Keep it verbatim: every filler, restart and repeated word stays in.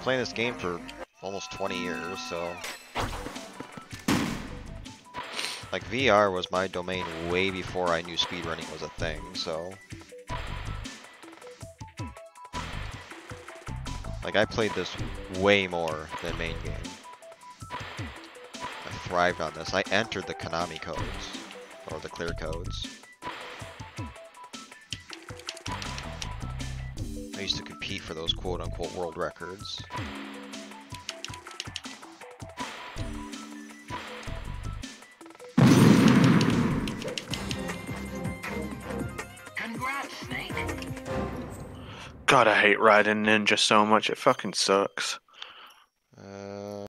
playing this game for almost twenty years, so like V R was my domain way before I knew speedrunning was a thing, so like I played this way more than main game. I thrived on this. I entered the Konami codes, or the clear codes. I used to compete for those quote-unquote world records. God, I hate riding Ninja so much. It fucking sucks.